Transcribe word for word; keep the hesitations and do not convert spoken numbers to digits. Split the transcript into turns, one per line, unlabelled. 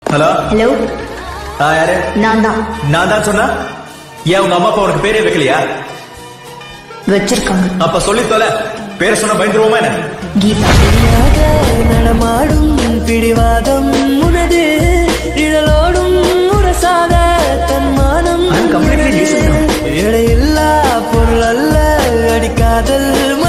Hello
hello.
ஆ யாரு?
நான் தான்.
நான் தான் சொன்னா ஏன் உங்க அம்மா அப்பா உனக்கு பேரே வைக்கலையா?
வச்சிருக்காங்க.
அப்ப சொல்லி தொலை, பேரை சொன்ன பயந்துருவோமா என்ன?
கீதா.
நடமாடும் பிடிவாதம் உனது நிழலோடும் உரசாத தன்மானம். எடையில்லா பொருள் அல்ல அடிக்காதல்